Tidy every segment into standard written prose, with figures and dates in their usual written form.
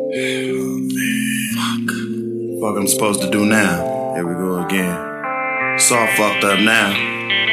Fuck I'm supposed to do now? Here we go again. It's all fucked up now.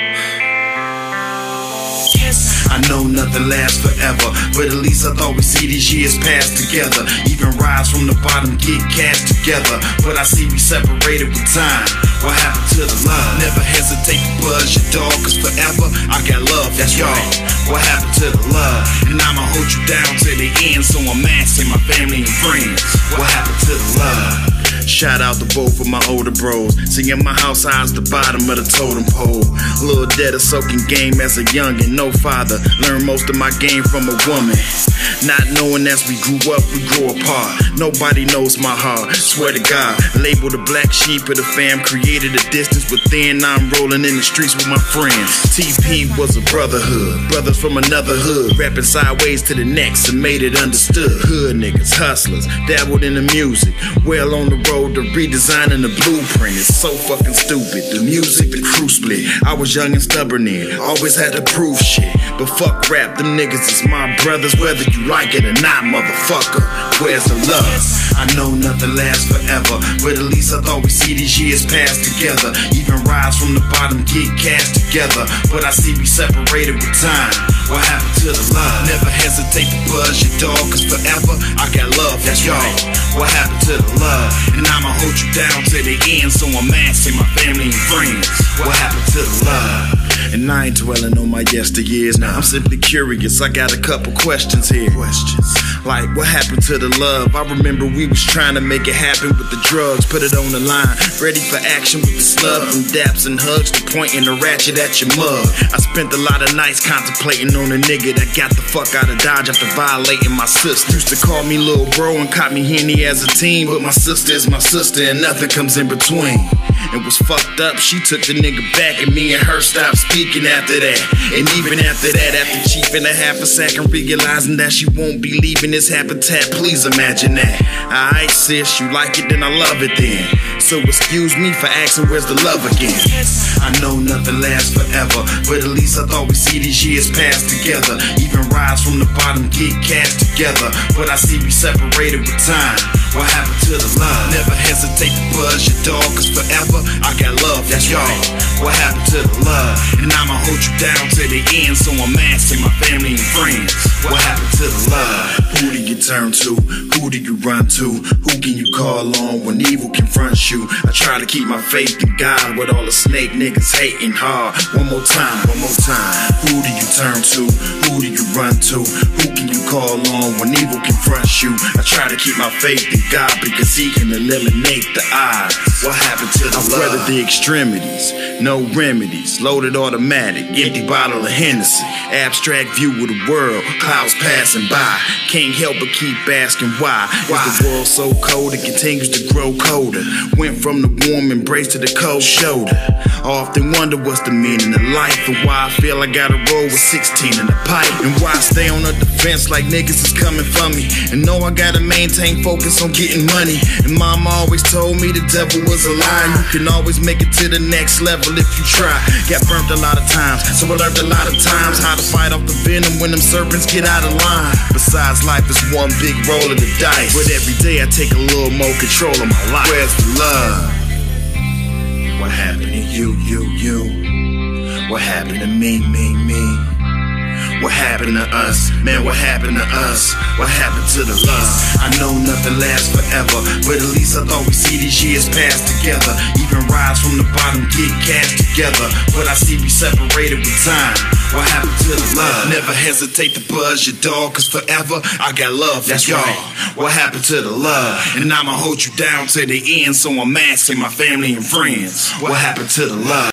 I know nothing lasts forever, but at least I thought we'd see these years pass together. Even rise from the bottom, get cash together. But I see we separated with time. What happened to the love? Never hesitate to buzz your dog, cause forever I got love, that's y'all. What happened to the love? And I'ma hold you down to the end, so I'm asking my family and friends. What happened to the love? Shout out to both of my older bros. See, in my house, I was the bottom of the totem pole. Little dead of soaking game as a youngin', no father. Learned most of my game from a woman. Not knowing as we grew up, we grew apart. Nobody knows my heart, swear to God. Labeled the black sheep of the fam, created a distance within. Now I'm rolling in the streets with my friends. TP was a brotherhood, brothers from another hood, rapping sideways to the next and made it understood. Hood niggas, hustlers, dabbled in the music, well on the road to redesigning the blueprint. It's so fucking stupid. The music, the crew split. I was young and stubborn then, always had to prove shit. But fuck rap, them niggas is my brothers, whether you like it or not, motherfucker. Where's the love? I know nothing lasts forever, but at least I thought we'd see these years pass together. Even rise from the bottom, get cash together. But I see we separated with time. What happened to the love? Never hesitate to buzz your dog, cause forever I got love, that's y'all. What happened to the love? And I'ma hold you down to the end, so I'm asking my family and friends. What happened to the love? And I ain't dwelling on my yesteryears, now I'm simply curious. I got a couple questions here. Like, what happened to the love? I remember we was trying to make it happen with the drugs, put it on the line, ready for action with the slug. From daps and hugs to pointing the ratchet at your mug. I spent a lot of nights contemplating on a nigga that got the fuck out of Dodge after violating my sister. Used to call me little bro and caught me Henny as a teen, but my sister is my sister and nothing comes in between. It was fucked up, she took the nigga back and me and her stopped speaking after that. And even after that, after chiefing a half a second, realizing that she won't be leaving this habitat, please imagine that. Alright sis, you like it, then I love it then. So excuse me for asking where's the love again. I know nothing lasts forever, but at least I thought we'd see these years pass together. Even rise from the bottom, get cash together. But I see we separated with time. What happened to the love? Never hesitate to buzz your dog, cause forever I got love, that's y'all. What happened to the love? And I'ma hold you down to the end, so I'm asking my family and friends. What happened to the love? Who do you turn to? Who do you run to? Who can you call on when evil confronts you? I try to keep my faith in God with all the snake niggas hating hard. One more time, one more time. Who do you turn to? Who do you run to? Who can you call on when evil confronts you? I try to keep my faith in God because he can eliminate the odds. What happened to the love? I've weathered the extremities, no remedies, loaded automatic, empty bottle of Hennessy, abstract view of the world, clouds passing by, can't help but keep asking why. Is the world so cold it continues to grow colder? Went from the warm embrace to the cold shoulder. I often wonder what's the meaning of life, and why I feel I gotta roll with 16 in the pipe, and why I stay on the defense like niggas is coming for me, and know I gotta maintain focus on getting money. And mama always told me the devil was a lie. You can always make it to the next level if you try. Got burnt a lot of times, so I learned a lot of times how to fight off the venom when them serpents get out of line. Besides, life is one big roll of the dice, but every day I take a little more control of my life. Where's the love? What happened to you? What happened to me? What happened to us? Man, what happened to us? What happened to the love? I know nothing lasts forever, but at least I thought we'd see these years pass together. Even rise from the bottom, get cash together. But I see we separated with time. What happened to the love? Never hesitate to buzz your dog, cause forever I got love, that's y'all. What happened to the love? And I'ma hold you down to the end, so I'm asking my family and friends. What happened to the love?